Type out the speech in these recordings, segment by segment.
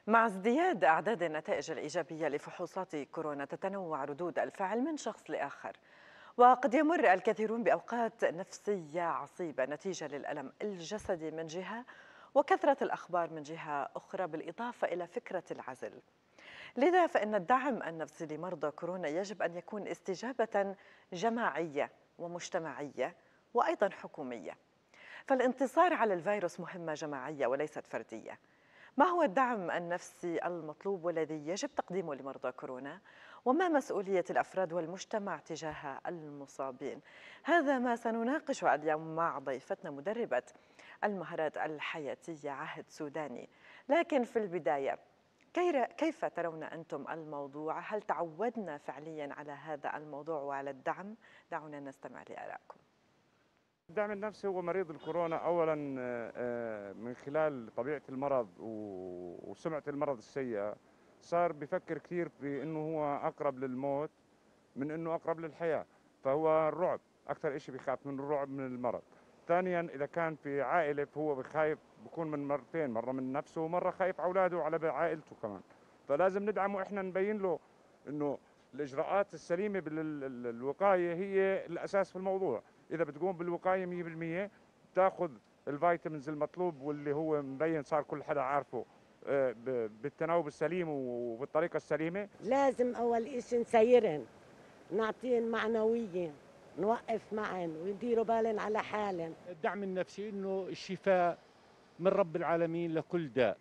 مع ازدياد أعداد النتائج الإيجابية لفحوصات كورونا تتنوع ردود الفعل من شخص لآخر، وقد يمر الكثيرون بأوقات نفسية عصيبة نتيجة للألم الجسدي من جهة وكثرة الأخبار من جهة أخرى، بالإضافة إلى فكرة العزل. لذا فإن الدعم النفسي لمرضى كورونا يجب أن يكون استجابة جماعية ومجتمعية وأيضا حكومية، فالانتصار على الفيروس مهمة جماعية وليست فردية. ما هو الدعم النفسي المطلوب والذي يجب تقديمه لمرضى كورونا؟ وما مسؤولية الأفراد والمجتمع تجاه المصابين؟ هذا ما سنناقشه اليوم مع ضيفتنا مدربة المهارات الحياتية عهد سوداني. لكن في البداية، كيف ترون أنتم الموضوع؟ هل تعودنا فعليا على هذا الموضوع وعلى الدعم؟ دعونا نستمع لآرائكم. الدعم النفسي هو مريض الكورونا أولا من خلال طبيعة المرض وسمعة المرض السيئة صار بفكر كثير في أنه هو أقرب للموت من أنه أقرب للحياة. فهو الرعب أكثر إشي بيخاف من الرعب من المرض. ثانيا إذا كان في عائلة فهو بخايف، بكون من مرتين، مرة من نفسه ومرة خايف على أولاده وعلى عائلته كمان. فلازم ندعمه، إحنا نبين له أنه الإجراءات السليمة بالوقاية هي الأساس في الموضوع. إذا بتقوم بالوقاية 100% بتاخذ الفيتامينز المطلوب واللي هو مبين صار كل حدا عارفه بالتناوب السليم وبالطريقة السليمة. لازم أول إشي نسيرن، نعطيهم معنوية، نوقف معن ويديروا بالن على حالن. الدعم النفسي انه الشفاء من رب العالمين لكل داء،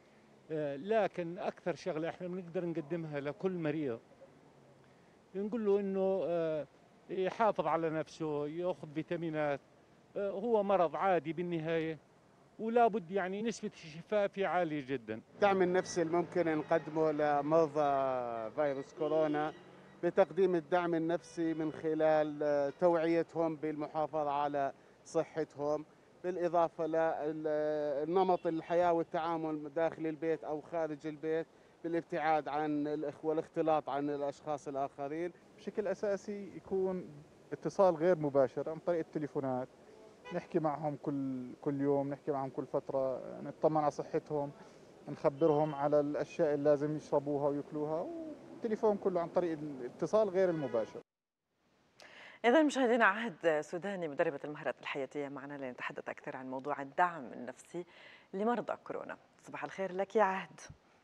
لكن اكثر شغله احنا بنقدر نقدمها لكل مريض نقول له انه يحافظ على نفسه، ياخذ فيتامينات، هو مرض عادي بالنهايه ولا بد يعني نسبه الشفاء فيه عاليه جدا. الدعم النفسي الممكن نقدمه لمرضى فيروس كورونا بتقديم الدعم النفسي من خلال توعيتهم بالمحافظة على صحتهم، بالإضافة لنمط الحياة والتعامل داخل البيت أو خارج البيت، بالابتعاد عن والاختلاط عن الأشخاص الآخرين. بشكل أساسي يكون اتصال غير مباشر عن طريق التليفونات، نحكي معهم كل يوم، نحكي معهم كل فترة، نطمن على صحتهم، نخبرهم على الأشياء اللي لازم يشربوها ويأكلوها، والتليفون كله عن طريق الاتصال غير المباشر. إذا مشاهدينا، عهد سوداني مدربة المهارات الحياتية معنا لنتحدث أكثر عن موضوع الدعم النفسي لمرضى كورونا. صباح الخير لك يا عهد.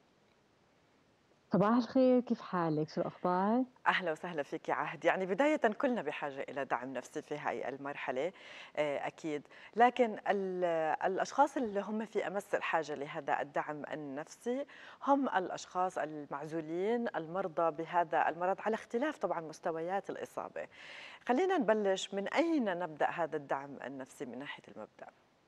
صباح الخير، كيف حالك؟ شو الأخبار؟ أهلا وسهلا فيك يا عهد. يعني بداية كلنا بحاجة إلى دعم نفسي في هاي المرحلة، أكيد، لكن الأشخاص اللي هم في أمس الحاجة لهذا الدعم النفسي هم الأشخاص المعزولين، المرضى بهذا المرض، على اختلاف طبعا مستويات الإصابة. خلينا نبلش، من أين نبدأ هذا الدعم النفسي من ناحية المبدأ؟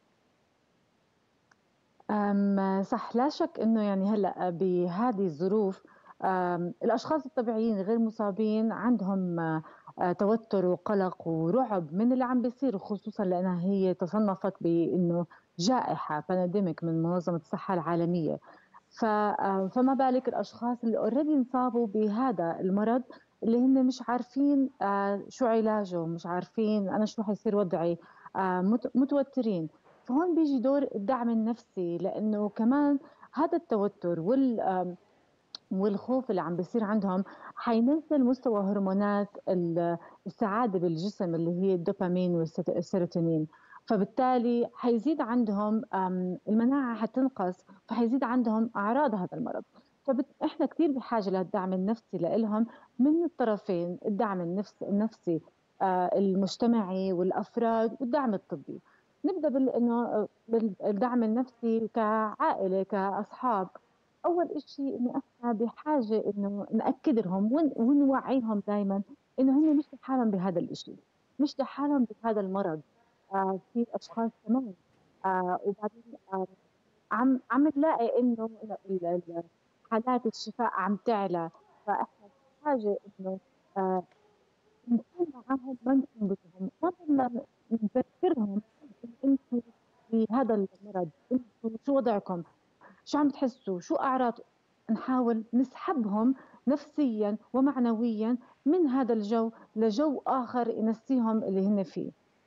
صح، لا شك انه يعني هلا بهذه الظروف الاشخاص الطبيعيين غير مصابين عندهم توتر وقلق ورعب من اللي عم بيصير، خصوصا لانها هي تصنفت بانه جائحه بانديميك من منظمه الصحه العالميه. فما بالك الاشخاص اللي اوريدي انصابوا بهذا المرض، اللي هن مش عارفين شو علاجه، مش عارفين انا شو حيصير وضعي، متوترين. فهون بيجي دور الدعم النفسي، لانه كمان هذا التوتر والخوف اللي عم بيصير عندهم حينزل مستوى هرمونات السعاده بالجسم، اللي هي الدوبامين والسيروتونين. فبالتالي حيزيد عندهم المناعه، حتنقص، فحيزيد عندهم اعراض هذا المرض. فاحنا كثير بحاجه للدعم النفسي لهم من الطرفين، الدعم النفسي المجتمعي والافراد، والدعم الطبي. نبدا انه بالدعم النفسي كعائله كاصحاب. اول شيء انه احنا بحاجه انه ناكد لهم ونوعيهم دائما انه هم مش لحالهم بهذا الشيء، مش لحالهم بهذا المرض. في اشخاص كمان وبعدين عم نلاقي انه حالات الشفاء عم تعلى. فاحنا بحاجه انه آه نكون معاهم، ما نكون ضدهم، ما بدنا نذكرهم إن انتم بهذا المرض، انتم شو وضعكم، شو عم تحسوا، شو أعراض. نحاول نسحبهم نفسيا ومعنويا من هذا الجو لجو آخر ينسيهم اللي هن فيه.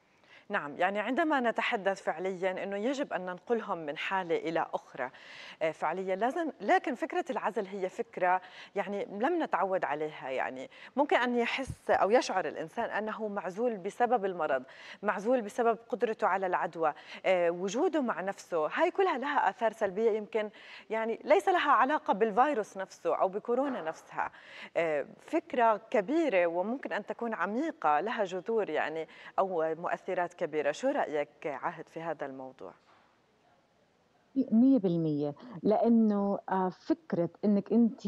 نعم، يعني عندما نتحدث فعليا أنه يجب أن ننقلهم من حالة إلى أخرى فعليا لازم، لكن فكرة العزل هي فكرة يعني لم نتعود عليها. يعني ممكن أن يحس أو يشعر الإنسان أنه معزول بسبب المرض، معزول بسبب قدرته على العدوى، وجوده مع نفسه، هاي كلها لها آثار سلبية يمكن يعني ليس لها علاقة بالفيروس نفسه أو بكورونا نفسها. فكرة كبيرة وممكن أن تكون عميقة لها جذور يعني أو مؤثرات كبيرة. شو رأيك عهد في هذا الموضوع؟ 100%. لأنه فكرة إنك أنت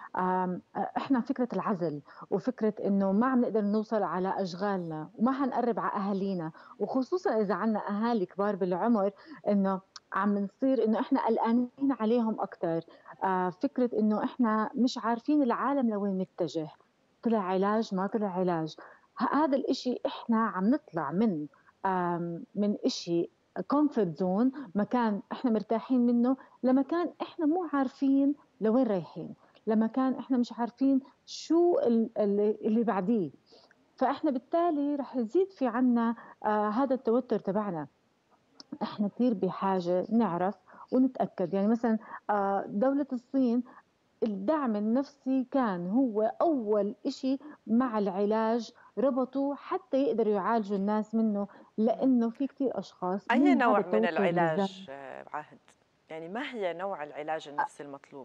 إحنا فكرة العزل وفكرة إنه ما عم نقدر نوصل على أشغالنا وما حنقرب على أهالينا، وخصوصا إذا عنا أهالي كبار بالعمر، إنه عم نصير إنه إحنا قلقانين عليهم أكتر. فكرة إنه إحنا مش عارفين العالم لوين متجه، طلع علاج ما طلع علاج. هذا الإشي إحنا عم نطلع من إشي كومفورت زون، مكان احنا مرتاحين منه، لمكان احنا مو عارفين لوين رايحين، لمكان احنا مش عارفين شو اللي بعديه. فاحنا بالتالي رح يزيد في عنا هذا التوتر تبعنا. احنا كثير بحاجة نعرف ونتأكد. يعني مثلا دولة الصين الدعم النفسي كان هو أول إشي مع العلاج، ربطوا حتى يقدروا يعالجوا الناس منه، لأنه في كتير أشخاص أي من هذا نوع من التوتر اللي زاد. العلاج عهد؟ يعني ما هي نوع العلاج النفسي المطلوب؟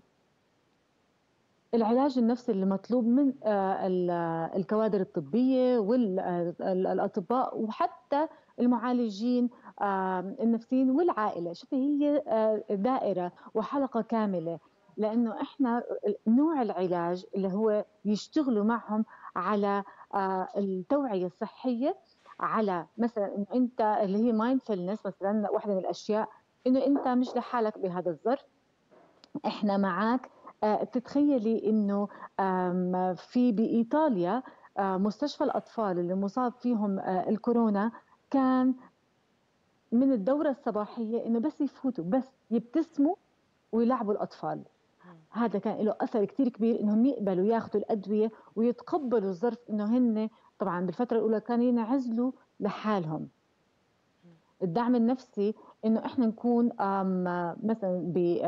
العلاج النفسي اللي مطلوب من الكوادر الطبية والأطباء وحتى المعالجين النفسيين والعائلة. شوفي هي دائرة وحلقة كاملة، لأنه إحنا نوع العلاج اللي هو يشتغلوا معهم على التوعية الصحية، على مثلا إنه أنت اللي هي مايندفولنس، مثلا واحدة من الأشياء إنه أنت مش لحالك بهذا الظرف، إحنا معك. تتخيلي إنه في بإيطاليا مستشفى الأطفال اللي مصاب فيهم الكورونا كان من الدورة الصباحية إنه بس يفوتوا بس يبتسموا ويلعبوا الأطفال. هذا كان له أثر كتير كبير إنهم يقبلوا ياخذوا الأدوية ويتقبلوا الظرف، إنه هن طبعا بالفترة الأولى كانوا ينعزلوا لحالهم. الدعم النفسي إنه إحنا نكون مثلا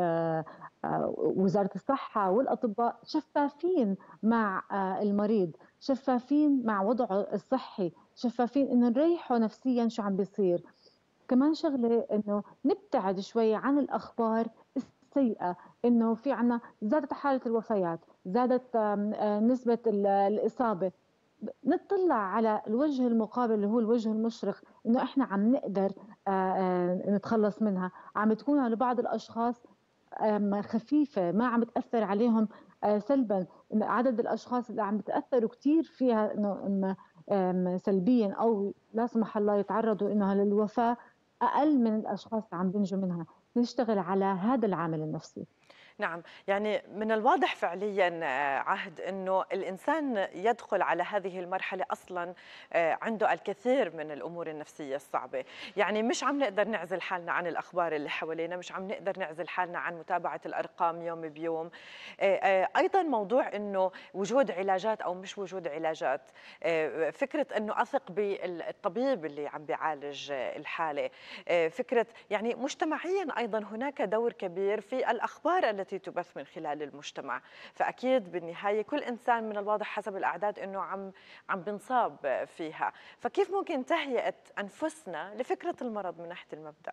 بوزارة الصحة والأطباء شفافين مع المريض، شفافين مع وضعه الصحي، شفافين إنه نريحه نفسيا شو عم بيصير. كمان شغلة إنه نبتعد شوي عن الأخبار السيئة، إنه في عنا زادت حالة الوفيات، زادت نسبة الإصابة. نطلع على الوجه المقابل اللي هو الوجه المشرق، انه احنا عم نقدر نتخلص منها، عم تكون على بعض الاشخاص خفيفه، ما عم تاثر عليهم سلبا. عدد الاشخاص اللي عم بتاثروا كثير فيها انه سلبيا او لا سمح الله يتعرضوا انها للوفاه اقل من الاشخاص اللي عم بينجوا منها. نشتغل على هذا العامل النفسي. نعم، يعني من الواضح فعليا عهد أنه الإنسان يدخل على هذه المرحلة أصلا عنده الكثير من الأمور النفسية الصعبة. يعني مش عم نقدر نعزل حالنا عن الأخبار اللي حوالينا، مش عم نقدر نعزل حالنا عن متابعة الأرقام يوم بيوم. أيضا موضوع أنه وجود علاجات أو مش وجود علاجات، فكرة أنه أثق بالطبيب اللي عم بيعالج الحالة، فكرة يعني مجتمعيا أيضا هناك دور كبير في الأخبار التي تبث من خلال المجتمع. فأكيد بالنهاية كل إنسان من الواضح حسب الأعداد أنه عم بنصاب فيها. فكيف ممكن تهيئة أنفسنا لفكرة المرض من ناحية المبدأ؟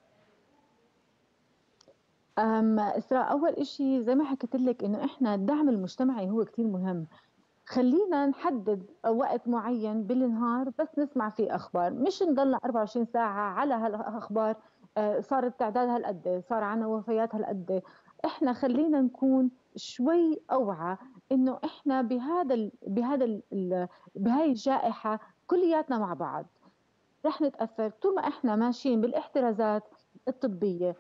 إسراء، أول إشي زي ما حكيت لك إنه إحنا الدعم المجتمعي هو كتير مهم. خلينا نحدد وقت معين بالنهار بس نسمع فيه أخبار، مش نضلنا 24 ساعة على هالأخبار. صار التعداد هالقد، صار عنا وفيات هالقد. إحنا خلينا نكون شوي أوعى إنه إحنا بهاي الجائحة كلياتنا مع بعض رح نتأثر. طول ما إحنا ماشيين بالاحترازات الطبية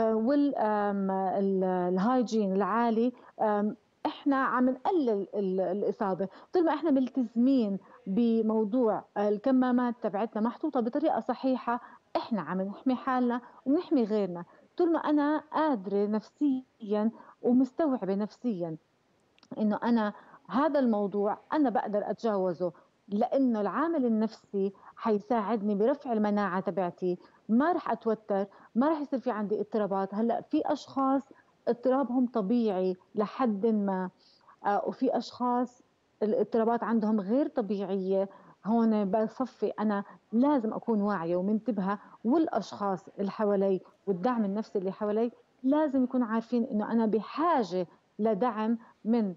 والهايجين العالي، إحنا عم نقلل الإصابة. طول ما إحنا ملتزمين بموضوع الكمامات تبعتنا محطوطة بطريقة صحيحة، إحنا عم نحمي حالنا ونحمي غيرنا. طول ما أنا قادرة نفسيا ومستوعبة نفسيا إنه أنا هذا الموضوع أنا بقدر أتجاوزه، لأنه العامل النفسي حيساعدني برفع المناعة تبعتي، ما رح أتوتر، ما رح يصير في عندي اضطرابات. هلأ في أشخاص اضطرابهم طبيعي لحد ما، وفي أشخاص الاضطرابات عندهم غير طبيعية. هون بصفي أنا لازم أكون واعية ومنتبهة، والأشخاص اللي حوالي والدعم النفسي اللي حوالي لازم يكونوا عارفين إنه أنا بحاجة لدعم من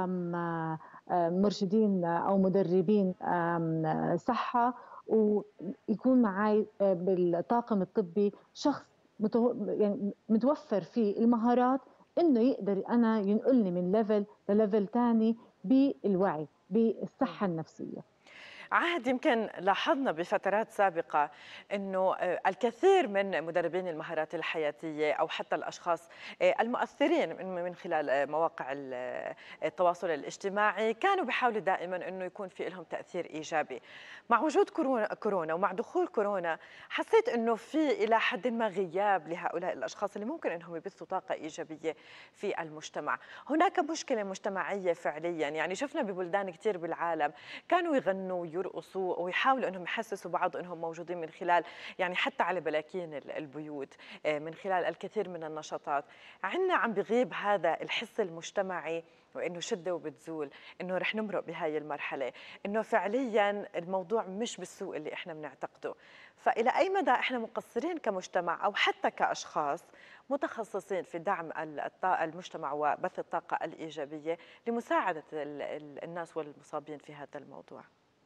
مرشدين أو مدربين صحة، ويكون معي بالطاقم الطبي شخص يعني متوفر فيه المهارات إنه يقدر أنا ينقلني من ليفل لليفل تاني بالوعي بالصحة النفسية. عهد، يمكن لاحظنا بفترات سابقة أنه الكثير من مدربين المهارات الحياتية أو حتى الأشخاص المؤثرين من خلال مواقع التواصل الاجتماعي كانوا بيحاولوا دائما أنه يكون في لهم تأثير إيجابي. مع وجود كورونا ومع دخول كورونا حسيت أنه في إلى حد ما غياب لهؤلاء الأشخاص اللي ممكن أنهم يبثوا طاقة إيجابية في المجتمع. هناك مشكلة مجتمعية فعليا، يعني شفنا ببلدان كثير بالعالم كانوا يغنوا ويرقصوا ويحاولوا انهم يحسسوا بعض انهم موجودين من خلال، يعني حتى على بلاكين البيوت، من خلال الكثير من النشاطات. عندنا عم بغيب هذا الحس المجتمعي، وانه شده وبتزول، انه رح نمرق بهاي المرحله، انه فعليا الموضوع مش بالسوء اللي احنا بنعتقده. فالى اي مدى احنا مقصرين كمجتمع او حتى كاشخاص متخصصين في دعم المجتمع وبث الطاقه الايجابيه لمساعده الناس والمصابين في هذا الموضوع؟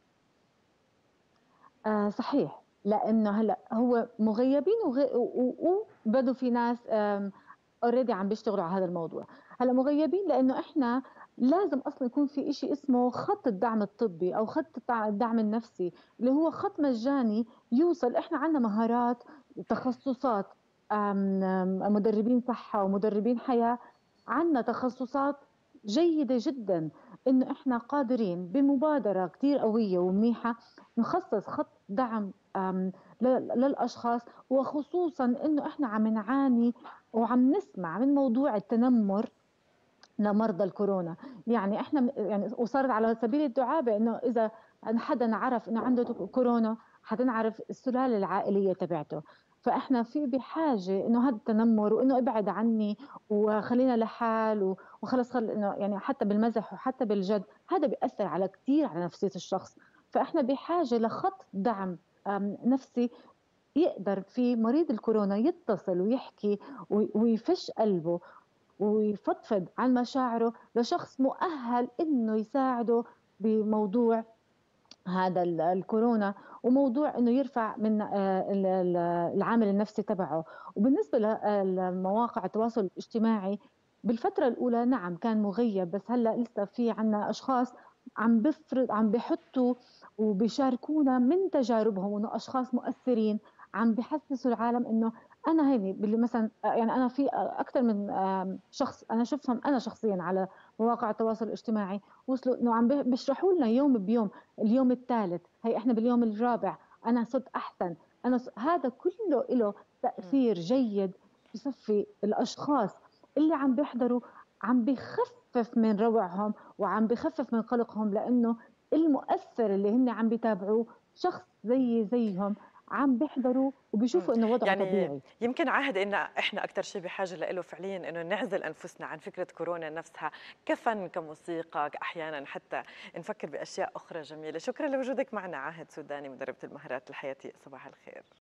صحيح، لانه هلا هو مغيبين وبدوا في ناس اوريدي عم بيشتغلوا على هذا الموضوع. هلا مغيبين لانه احنا لازم اصلا يكون في شيء اسمه خط الدعم الطبي او خط الدعم النفسي، اللي هو خط مجاني يوصل. احنا عندنا مهارات، تخصصات، مدربين صحة ومدربين حياة، عندنا تخصصات جيدة جدا، انه احنا قادرين بمبادرة كتير قوية ومنيحة نخصص خط دعم للاشخاص، وخصوصا انه احنا عم نعاني وعم نسمع من موضوع التنمر لمرضى الكورونا. يعني احنا يعني وصارت على سبيل الدعاء بانه اذا حدا عرف انه عنده كورونا حتنعرف السلاله العائليه تبعته. فاحنا في بحاجه انه هذا التنمر وانه ابعد عني وخلينا لحال وخلص انه يعني حتى بالمزح وحتى بالجد هذا بياثر على كثير على نفسيه الشخص. فاحنا بحاجه لخط دعم نفسي يقدر في مريض الكورونا يتصل ويحكي ويفش قلبه ويفضفض عن مشاعره لشخص مؤهل انه يساعده بموضوع هذا الكورونا، وموضوع انه يرفع من العامل النفسي تبعه. وبالنسبه لمواقع التواصل الاجتماعي بالفتره الاولى نعم كان مغيب، بس هلا لسه في عنا اشخاص عم بحطوا وبيشاركونا من تجاربهم، وانه اشخاص مؤثرين عم بحسسوا العالم انه انا هيني مثلا، يعني انا في اكثر من شخص انا شفتهم انا شخصيا على مواقع التواصل الاجتماعي، وصلوا انه عم بيشرحوا لنا يوم بيوم، اليوم الثالث هي احنا باليوم الرابع انا صرت احسن. هذا كله له تاثير جيد بصفي الاشخاص اللي عم بيحضروا، عم بخفف من روعهم وعم بخفف من قلقهم، لانه المؤثر اللي هن عم بيتابعوه شخص زيهم عم بيحضروا وبيشوفوا انه وضعه يعني طبيعي. يمكن عهد ان احنا اكثر شيء بحاجه له فعليا انه نعزل انفسنا عن فكره كورونا نفسها، كفن كموسيقى، احيانا حتى نفكر باشياء اخرى جميله. شكرا لوجودك معنا عهد سوداني، مدربه المهارات الحياتيه. صباح الخير.